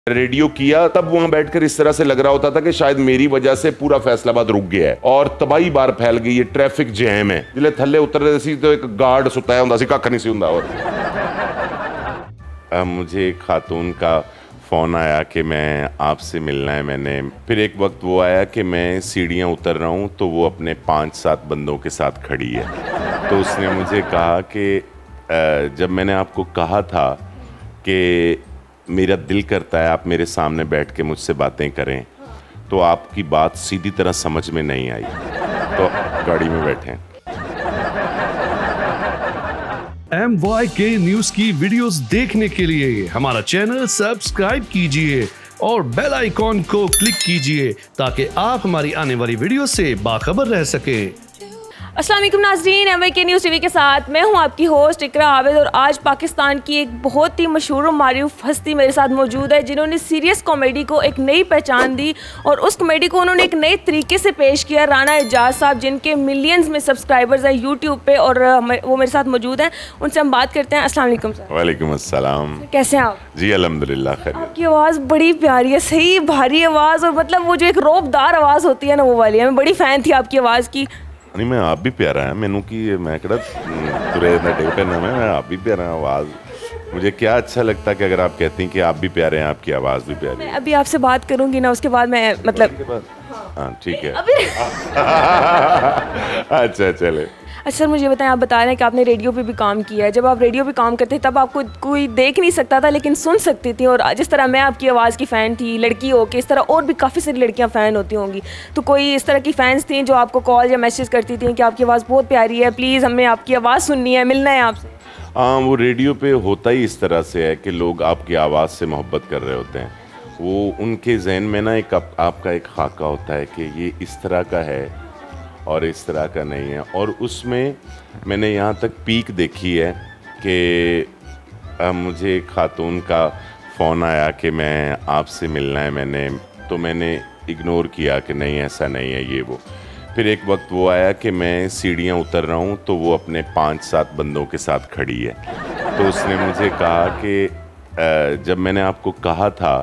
Radio किया तब वहां बैठकर इस तरह से लग रहा होता था कि शायद मेरी वजह से पूरा फैसलाबाद रुक गया है और तबाही बार फैल गई है। ट्रैफिक जैम है जिले थले उतरते सी तो एक गार्ड सुताया हुंदा सी, कख नहीं सी हुंदा। और मुझे एक खातून का फ़ोन आया कि मैं आपसे मिलना है। मैंने फिर एक वक्त वो आया कि मैं सीढ़ियाँ उतर रहा हूँ तो वो अपने 5-7 बंदों के साथ खड़ी है। तो उसने मुझे कहा कि जब मैंने आपको कहा था कि मेरा दिल करता है आप मेरे सामने बैठ के मुझसे बातें करें, तो आपकी बात सीधी तरह समझ में नहीं आई, तो गाड़ी में बैठे। MYK न्यूज की वीडियोस देखने के लिए हमारा चैनल सब्सक्राइब कीजिए और बेल आइकॉन को क्लिक कीजिए ताकि आप हमारी आने वाली वीडियो से बाखबर रह सकें। अस्सलाम वालेकुम नाज़रीन, MYK न्यूज़ टीवी के साथ मैं हूं आपकी होस्ट इकरा आबिद और आज पाकिस्तान की एक बहुत ही मशहूर और मारूफ हस्ती मेरे साथ मौजूद है जिन्होंने सीरियस कॉमेडी को एक नई पहचान दी और उस कॉमेडी को उन्होंने एक नए तरीके से पेश किया। राना एजाज साहब जिनके मिलियंस में सब्सक्राइबर्स हैं यूट्यूब पे और वो मेरे साथ मौजूद हैं, उनसे हम बात करते हैं। अस्सलाम वालेकुम सर। वालेकुम अस्सलाम। कैसे हैं आप? जी अल्हम्दुलिल्लाह खैर। आपकी आवाज़ बड़ी प्यारी है, सही भारी आवाज़ और मतलब वो जो एक रौबदार आवाज़ होती है ना वो वाली है। मैं बड़ी फ़ैन थी आपकी आवाज़ की। नहीं मैं आप भी प्यारा है मैनू कि मैं कड़ा तुरे पे ना मैं आप भी प्यारा आवाज़। मुझे क्या अच्छा लगता कि अगर आप कहती हैं कि आप भी प्यारे हैं, आपकी आवाज़ भी प्यारी है। मैं अभी आपसे बात करूंगी ना उसके बाद मैं मतलब हाँ ठीक है। अभी अच्छा चले। अच्छा सर मुझे बताएं, आप बता रहे हैं कि आपने रेडियो पे भी काम किया है। जब आप रेडियो पे काम करते तब आपको कोई देख नहीं सकता था लेकिन सुन सकती थी, और जिस तरह मैं आपकी आवाज़ की फ़ैन थी लड़की हो के, इस तरह और भी काफ़ी सारी लड़कियां फ़ैन होती होंगी। तो कोई इस तरह की फ़ैन्स थी जो आपको कॉल या मैसेज करती थी कि आपकी आवाज़ बहुत प्यारी है, प्लीज़ हमें आपकी आवाज़ सुननी है, मिलना है आपसे? हाँ, वो रेडियो पे होता ही इस तरह से है कि लोग आपकी आवाज़ से मोहब्बत कर रहे होते हैं। वो उनके जहन में ना एक आपका एक खाका होता है कि ये इस तरह का है और इस तरह का नहीं है। और उसमें मैंने यहाँ तक पीक देखी है कि मुझे एक खातून का फ़ोन आया कि मैं आपसे मिलना है। मैंने इग्नोर किया कि नहीं ऐसा नहीं है ये वो। फिर एक वक्त वो आया कि मैं सीढ़ियाँ उतर रहा हूँ तो वो अपने 5-7 बंदों के साथ खड़ी है। तो उसने मुझे कहा कि जब मैंने आपको कहा था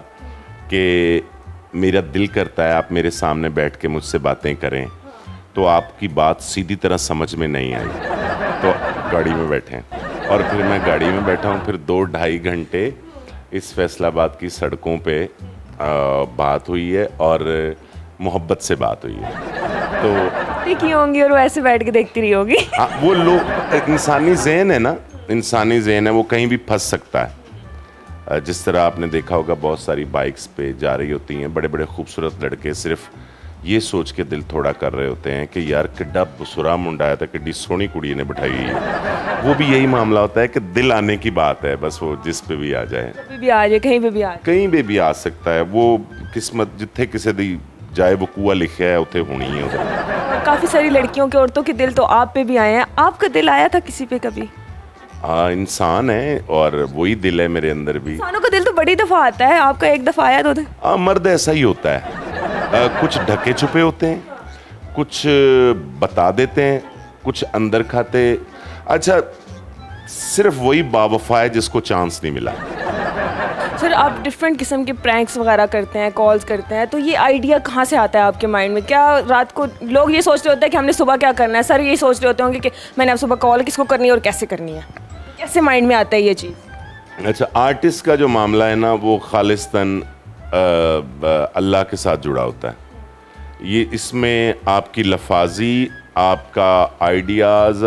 कि मेरा दिल करता है आप मेरे सामने बैठ के मुझसे बातें करें, तो आपकी बात सीधी तरह समझ में नहीं आई, तो गाड़ी में बैठे। और फिर मैं गाड़ी में बैठा हूँ। फिर 2-2.5 घंटे इस फैसलाबाद की सड़कों पे बात हुई है और मोहब्बत से बात हुई है। तो देखी होंगी और वो ऐसे बैठ के देखती रही होगी। हाँ, वो लोग इंसानी ज़हन है ना, इंसानी ज़हन है, वो कहीं भी फंस सकता है। जिस तरह आपने देखा होगा बहुत सारी बाइक्स पे जा रही होती हैं बड़े बड़े खूबसूरत लड़के, सिर्फ ये सोच के दिल थोड़ा कर रहे होते हैं कि यार किड्डा बुसुरा मुंडा है, किड्डी सोहनी कुड़ी ने बिठाई है। वो भी यही मामला होता है कि दिल आने की बात है, बस वो जिस पे भी आ जाए, कहीं भी आ जाए, कहीं पे भी आ जाए, कहीं पे भी आ सकता है। वो किस्मत जिथे किसी दी जाए वो कुआ लिखा है उथे होनी है उधर। काफ़ी सारी लड़कियों के, औरतों के दिल तो आप पे भी आए हैं। आपका दिल आया था किसी पे कभी? इंसान है और वही दिल है मेरे अंदर भी। इंसानों का दिल तो बड़ी दफ़ा आता है, आपका एक दफ़ा आया तो? मर्द ऐसा ही होता है, कुछ ढके छुपे होते हैं, कुछ बता देते हैं, कुछ अंदर खाते। अच्छा, सिर्फ वही बावफा है जिसको चांस नहीं मिला। सर आप डिफरेंट किस्म के प्रैंक्स वगैरह करते हैं, कॉल्स करते हैं, तो ये आइडिया कहाँ से आता है आपके माइंड में? क्या रात को लोग ये सोच रहे होते हैं कि हमने सुबह क्या करना है? सर ये सोच रहे होते होंगे कि मैंने अब सुबह कॉल किसको करनी है और कैसे करनी है? कैसे माइंड में आता है ये चीज़? अच्छा, आर्टिस्ट का जो मामला है ना वो खालिस्तन अल्लाह के साथ जुड़ा होता है। ये इसमें आपकी लफाजी, आपका आइडियाज़,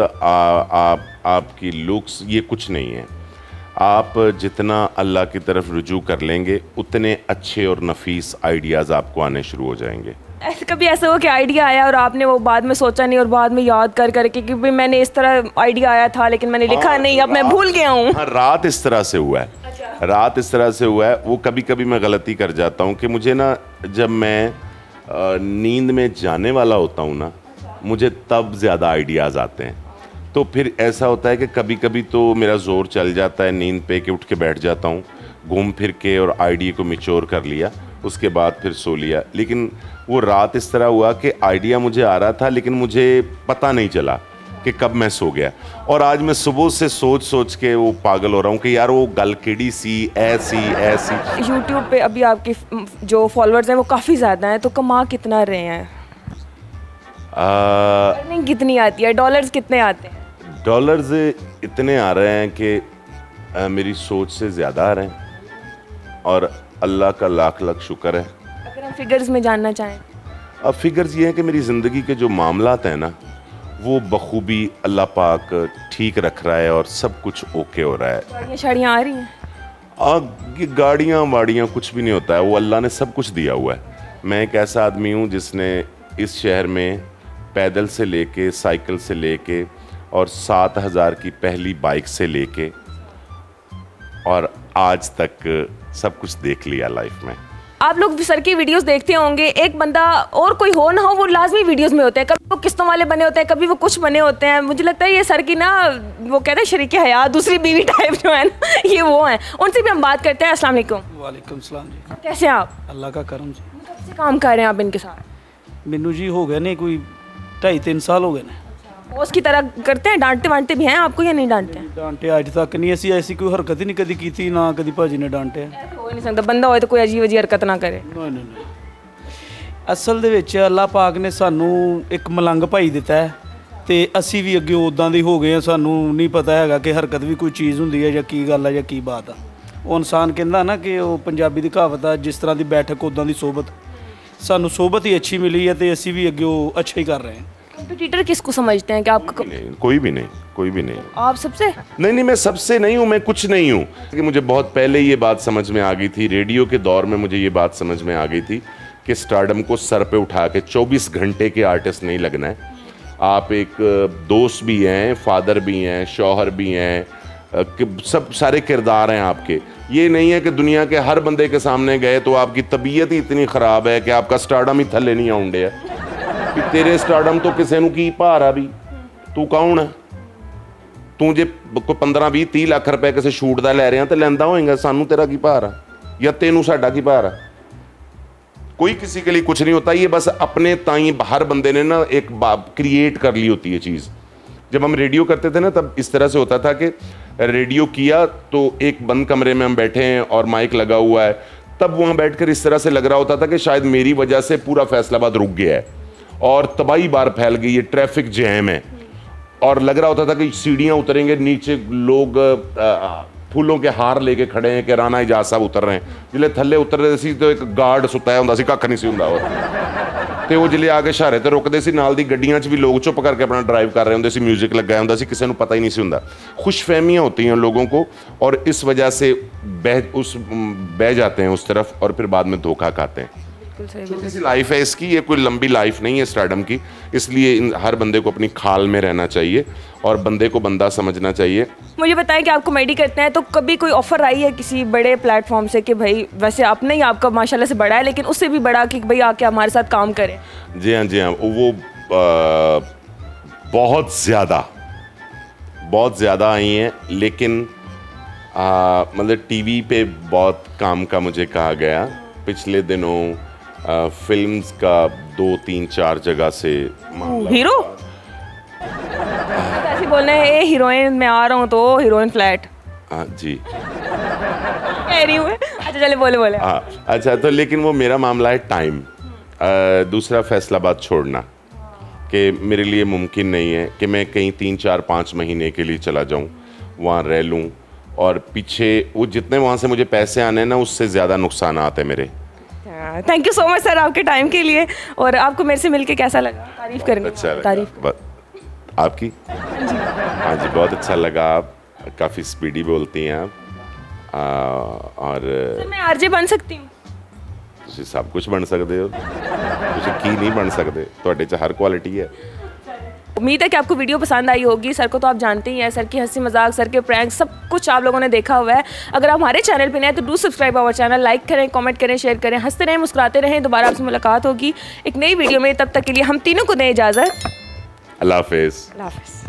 आपकी लुक्स, ये कुछ नहीं है। आप जितना अल्लाह की तरफ रुजू कर लेंगे उतने अच्छे और नफीस आइडियाज़ आपको आने शुरू हो जाएंगे। ऐसे कभी ऐसा हो कि आइडिया आया और आपने वो बाद में सोचा नहीं और बाद में याद कर करके कि भाई मैंने इस तरह आइडिया आया था लेकिन मैंने लिखा नहीं, अब मैं भूल गया हूँ? हाँ, रात इस तरह से हुआ है। अच्छा। रात इस तरह से हुआ है। वो कभी कभी मैं गलती कर जाता हूँ कि मुझे ना, जब मैं नींद में जाने वाला होता हूँ ना, मुझे तब ज़्यादा आइडियाज़ आते हैं। तो फिर ऐसा होता है कि कभी कभी तो मेरा ज़ोर चल जाता है नींद पे कि उठ के बैठ जाता हूँ, घूम फिर के और आइडिया को मिच्योर कर लिया, उसके बाद फिर सो लिया। लेकिन वो रात इस तरह हुआ कि आइडिया मुझे आ रहा था लेकिन मुझे पता नहीं चला कि कब मैं सो गया। और आज मैं सुबह से सोच सोच के वो पागल हो रहा हूँ कि यार वो गल केड़ी सी ऐसी ऐसी। यूट्यूब पे अभी आपके जो फॉलोअर्स हैं वो काफ़ी ज़्यादा हैं, तो कमा कितना रहे हैं? अर्निंग कितनी आती है? डॉलर्स कितने आते हैं? डॉलर्स इतने आ रहे हैं कि मेरी सोच से ज़्यादा आ रहे हैं, और अल्लाह का लाख लाख शुक्र है। अगर हम फिगर्स में जानना चाहें? अब फिगर्स ये हैं कि मेरी ज़िंदगी के जो मामलात हैं ना, वो बखूबी अल्लाह पाक ठीक रख रहा है और सब कुछ ओके हो रहा है। गाड़ियाँ शाड़ियाँ आ रही हैं? ये गाड़ियाँ वाड़ियाँ कुछ भी नहीं होता है, वो अल्लाह ने सब कुछ दिया हुआ है। मैं एक ऐसा आदमी हूँ जिसने इस शहर में पैदल से लेके, साइकिल से लेके, और 7,000 की पहली बाइक से लेके और आज तक सब कुछ देख लिया लाइफ में। आप लोग सर की वीडियोस देखते होंगे, एक बंदा और कोई हो ना हो वो लाजमी वीडियोस में होते हैं। कभी वो किस्तों वाले बने होते हैं, कभी वो कुछ बने होते हैं। मुझे लगता है ये सर की ना, वो कहते हैं शरीक हयात, दूसरी बीवी टाइप जो है ना, ये वो हैं। उनसे भी हम बात करते हैं। अस्सलाम वालेकुम। वालेकुम सलाम जी। कैसे हैं आप? अल्लाह का करम जी। कब से काम कर रहे हैं आप इनके साथ? मैनू जी हो गए ने कोई 2.5-3 साल हो गए ने। बॉस की तरह करते हैं? डांटते वांटते भी हैं आपको या नहीं डांटते हैं? डांटे अज तक नहीं, ऐसी ऐसी कोई हरकत ही नहीं कदी की, ना कदी भाजी ने डांटे। हो नहीं सकता, बंदा होए तो कोई अजीब अजीब हरकत ना करे। नहीं। ਅਸਲ ਦੇ ਵਿੱਚ ਅੱਲਾਹ ਪਾਕ ਨੇ ਸਾਨੂੰ ਇੱਕ ਮਲੰਗ ਭਾਈ ਦਿੱਤਾ ਹੈ ਤੇ ਅਸੀਂ ਵੀ ਅੱਗੇ ਉਦਾਂ ਦੇ ਹੋ ਗਏ ਆ। ਸਾਨੂੰ ਨਹੀਂ ਪਤਾ ਹੈਗਾ ਕਿ ਹਰਕਤ ਵੀ ਕੋਈ ਚੀਜ਼ ਹੁੰਦੀ ਹੈ ਜਾਂ ਕੀ ਗੱਲ ਹੈ ਜਾਂ ਕੀ ਬਾਤ ਆ। ਉਹ ਇਨਸਾਨ ਕਹਿੰਦਾ ਨਾ ਕਿ ਉਹ ਪੰਜਾਬੀ ਦੀ ਕਹਾਵਤ ਆ, ਜਿਸ ਤਰ੍ਹਾਂ ਦੀ ਬੈਠਕ ਉਦਾਂ ਦੀ ਸੋਬਤ। ਸਾਨੂੰ ਸੋਬਤ ਹੀ ਅੱਛੀ ਮਿਲੀ ਹੈ ਤੇ ਅਸੀਂ ਵੀ ਅੱਗੇ ਉਹ ਅੱਛਾ ਹੀ ਕਰ ਰਹੇ ਹਾਂ। कंपटीटर किसको समझते हैं कि आपका? कोई भी नहीं। आप सबसे? नहीं, मैं सबसे नहीं हूँ, मैं कुछ नहीं हूँ। कि मुझे बहुत पहले ये बात समझ में आ गई थी, रेडियो के दौर में मुझे ये बात समझ में आ गई थी कि स्टारडम को सर पे उठा के 24 घंटे के आर्टिस्ट नहीं लगना है। आप एक दोस्त भी हैं, फादर भी हैं, शौहर भी हैं, सब सारे किरदार हैं आपके। ये नहीं है कि दुनिया के हर बंदे के सामने गए तो आपकी तबीयत ही इतनी ख़राब है कि आपका स्टारडम ही थले नहीं आउंडे है कि तेरे स्टारडम तो किसी ਨੂੰ ਕੀ ਭਾਰ ਆ ਵੀ। ਤੂੰ ਕੌਣ ਹੈ? ਤੂੰ ਜੇ ਕੋਈ 15-20-30 ਲੱਖ ਰੁਪਏ ਕਿਸੇ ਸ਼ੂਟ ਦਾ ਲੈ ਰਿਹਾ ਤਾਂ ਲੈਂਦਾ ਹੋਏਗਾ, ਸਾਨੂੰ ਤੇਰਾ ਕੀ ਭਾਰ ਆ ਜਾਂ ਤੈਨੂੰ ਸਾਡਾ ਕੀ ਭਾਰ ਆ? कोई किसी के लिए कुछ नहीं होता, ये बस अपने ताई हर बंदे ने ना एक क्रिएट कर ली होती है चीज़। जब हम रेडियो करते थे ना तब इस तरह से होता था कि रेडियो किया तो एक बंद कमरे में हम बैठे हैं और माइक लगा हुआ है, तब वहाँ बैठकर इस तरह से लग रहा होता था कि शायद मेरी वजह से पूरा फैसलाबाद रुक गया है और तबाही बार फैल गई है, ट्रैफिक जैम है। और लग रहा होता था कि सीढ़ियाँ उतरेंगे, नीचे लोग फूलों के हार लेके खड़े हैं कि राणा इजाज साहब उतर रहे हैं। जिले थल्ले उतर रहे सी तो एक गार्ड सुताया हुंदा सी, कख नहीं सी हुंदा ते वो जिले आके शहारे ते रुकदे सी, नाल दी गड्डियां च भी लोग चुप करके अपना ड्राइव कर रहे होंदे सी, म्यूजिक लगाया हुंदा सी, किसी को पता ही नहीं सी हुंदा। खुशफहमियाँ होती हैं लोगों को और इस वजह से बह जाते हैं उस तरफ और फिर बाद में धोखा खाते हैं। छोटी सी लाइफ है इसकी, ये कोई लंबी लाइफ नहीं है स्टारडम की, इसलिए हर बंदे को अपनी खाल में रहना चाहिए और बंदे को बंदा समझना चाहिए। मुझे बताएं कि आप कॉमेडी करते हैं तो कभी कोई ऑफर आई है किसी बड़े प्लेटफॉर्म से कि भाई वैसे अपने ही आपका माशाल्लाह से बड़ा है लेकिन उससे भी बड़ा कि भाई आके हमारे साथ काम करें? जी हाँ, वो बहुत ज़्यादा आई हैं, लेकिन मतलब टीवी पे बहुत काम का मुझे कहा गया। पिछले दिनों फिल्म्स का 2-3-4 जगह से हीरो ऐसे बोलना है, ए हीरोइन मैं आ रहा हूँ तो हीरोइन फ्लैट। हाँ जी कह रही हूँ। अच्छा चले बोले। हाँ अच्छा, तो लेकिन वो मेरा मामला है टाइम। दूसरा फैसलाबाद छोड़ना कि मेरे लिए मुमकिन नहीं है कि मैं कहीं 3-4-5 महीने के लिए चला जाऊँ, वहाँ रह लूँ और पीछे वो जितने वहाँ से मुझे पैसे आने हैं ना उससे ज़्यादा नुकसान आते हैं मेरे। Thank you so much sir आपके टाइम के लिए। और आपको मेरे से मिलके कैसा लगा? तारीफ करनी। अच्छा तारीफ आपकी? हाँ जी बहुत अच्छा लगा। आप काफ़ी स्पीडी बोलती हैं आप और सर मैं आरजे बन सकती हूँ? तुम सब कुछ बन सकते हो, तुम की नहीं बन सकते, तुहाडे च हर क्वालिटी है। उम्मीद है कि आपको वीडियो पसंद आई होगी। सर को तो आप जानते ही हैं, सर की हंसी मजाक, सर के प्रैंक सब कुछ आप लोगों ने देखा हुआ है। अगर आप हमारे चैनल पे नए हैं तो do subscribe our channel, like करें, कमेंट करें, शेयर करें, हंसते रहें, मुस्कुराते रहें। दोबारा आपसे मुलाकात होगी एक नई वीडियो में, तब तक के लिए हम तीनों को दें इजाज़त। अल्लाह हाफिज़। अल्लाह हाफिज़।